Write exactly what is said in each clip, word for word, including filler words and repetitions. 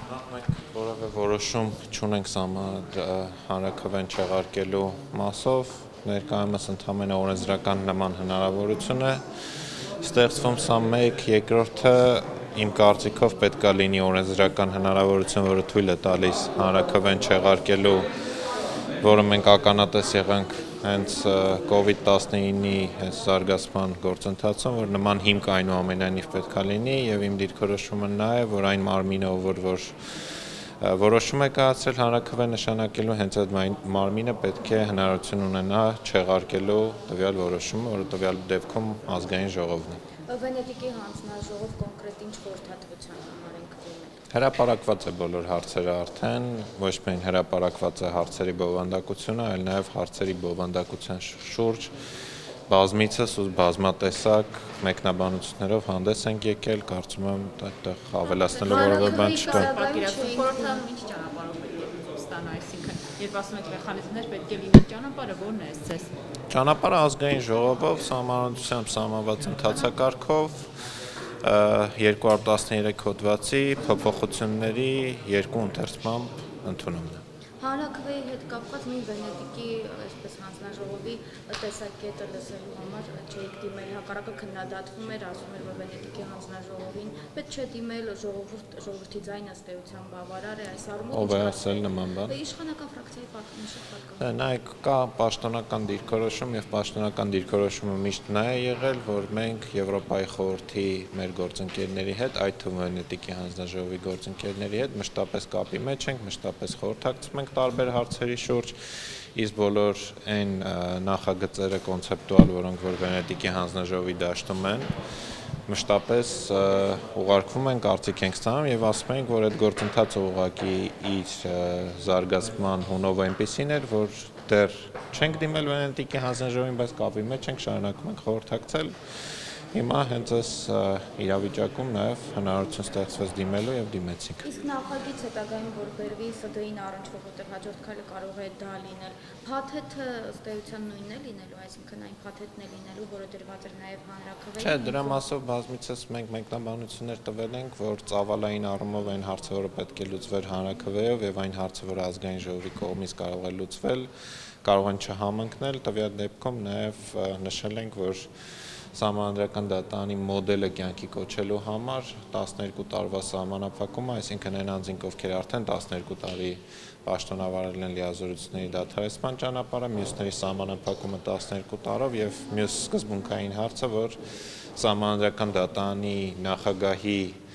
Մենք որևէ որոշում չունենք հանրաքվեն չեղարկելու մասով, ներկայումս ընդամենը օրենսդրական նման հնարավորություն է ստեղծվում, սա մեկ, երկրորդը իմ կարծիքով պետք է լինի օրենսդրական հնարավորություն, որը թույլ է տալիս հանրաքվեն չեղարկելու, որը մենք ականատես եղանք հենց կովիդ տասնինի զարգացման գործընթացում, որ նման հիմք այնուամենայնիվ պետք է լինի, եւ իմ դիրքորոշումը նա է, որ այն մարմինը, որ որ որոշում է կայացրել հանրաքվեն նշանակելու, հենց այդ մարմինը պետք է հնարավորություն ունենա չեղարկելու տվյալ որոշումը, որը տվյալ դեպքում ազգային ժողովն է։ Վենետիկի հանձնաժողով կոնկրետ ինչ խորհրդատվության համար ենք դիմել։ Հրապարակված է բոլոր հարցերը արդեն, ոչ միայն հրապարակված է հարցերի բովանդակությունը, այլ նաև հարցերի բովանդակության շուրջ բազմիցս ու բազմատեսակ մեկնաբանություններով հանդես ենք եկել, կարծում եմ այդտեղ ավելացնելու որևէ բան չկա։ Խորհրդը ինչ ճանապարհով պետք է ստանա, այսինքն երբ ասում եք մեխանիզմներ պետք է լինի, ճանապարհը ո՞րն է ցես։ Ճանապարհը ազգային ժողովով, սահմանադրությամբ սահմանված ընթացակարգով երկու հարյուր տասներեք հոդվածի փոփոխությունների երկու ընթերցմամբ ընդունումն է։ Հանրաքվեի հետ կապված նույն Վենետիկի այսպես հանձնաժողովի տեսակետը լսելու համար չէիք դիմել, հակառակը քննադատվում էր, ասում էր, որ Վենետիկի հանձնաժողովին պետք չէ դիմել, ժողովուրդ ժողովրդի ձայնը ըստ էության բավարար է այս առումով։ Ով է ասել նման բան։ Իշխանական ֆրակցիայի պատգամավոր։ Նայեք, կա պաշտոնական դիրքորոշում եւ պաշտոնական դիրքորոշումը միշտ նա է եղել, որ մենք Եվրոպայի խորհրդի մեր գործընկերների հետ, այդ թվում Վենետիկի հանձնաժողովի գործընկերների հետ մշտապես կապի մեջ ենք, մշտապես խորհրդակցում ենք տարբեր հարցերի շուրջ, իսկ բոլոր այն նախագծերը կոնցեպտուալ, որոնք որ Վենետիկի հանձնաժողովի դաշտում են, մշտապես ուղարկվում են, կարծիք ենք ստանում եւ ասում ենք, որ այդ գործընթացը ուղղակի իր զարգացման հունով այնպեսին էր, որ դեռ չենք դիմել Վենետիկի հանձնաժողովին, բայց կապի մեջ ենք, շարունակում ենք խորհրդակցել։ Հիմա հենց այս իրավիճակում նաև հնարավորություն ստեղծվեց դիմելու եւ դիմեցինք։ Իսկ նախագիծ հետագայում որ բերվի ՍԴ-ին առնչվող, որտեղ հաջորդ քայլը կարող է դա լինել, փաթեթը ըստ էության նույնն է լինելու, այսինքն այն փաթեթն է լինելու, որը դրված էր նաև հանրաքվեին։ Չէ, դրա մասով բազմիցս մենք մեկնաբանություններ տվել ենք, որ ծավալային առումով այն հարցը, որը պետք է լուծվեր հանրաքվեով եւ այն հարցը, որը ազգային ժողովի կողմից կարող է լուծվել, կարող են չհամընկնել, տվյալ դեպքում նաև նշել ենք, որ Սահմանադրական դատարանի մոդելը կյանքի կոչելու համար տասներկու տարվա սահմանափակում, այսինքն այն անձինք, ովքեր արդեն տասներկու տարի պաշտոնավարել են լիազորությունների դադարեցման ճանապարհը, մյուսների սահմանափակումը տասներկու տարով եւ մյուս սկզբունքային հարցը, որ Սահմանադրական դատարանի նախագահի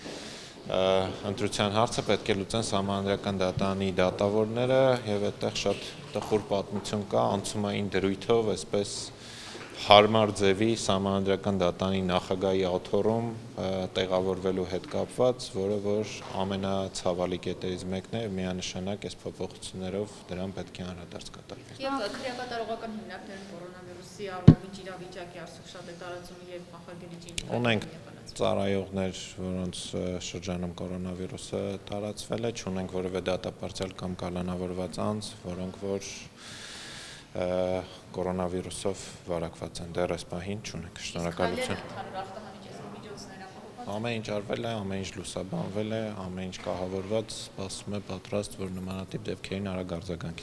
ընտրության հարցը պետք է լուծեն Սահմանադրական դատարանի դատավորները եւ այդտեղ շատ տխուր պատմություն կա անցումային դրույթով, այսպես հարմար ձևի Սահմանադրական դատարանի նախագահի աթոռում տեղավորվելու հետ կապված, որը որ ամենացավալի կետերից մեկն է, միանշանակ այս փոփոխություններով դրան պետք է անդրադարձ կատարվի։ Եվ քրեակատարողական հիմնարկներն կորոնավիրուսի առումով ինչ իրավիճակ է արդյոք շատ է տարածումը եւ նախագծի ինչ։ Ունենք ծառայողներ, որոնց շրջանում կորոնավիրուսը տարածվել է, չունենք որևէ դատապարտյալ կամ կալանավորված անձ, որոնք որ կորոնավիրուսով վարակված են, դեռ այս պահին չունենք, շնորհակալություն։ Ամեն ինչ արվել է, ամեն ինչ լուսաբանվել է, ամեն ինչ կահավորված, սպասում է պատրաստ, որ նմանատիպ դեպքերին արագ արձագանքի։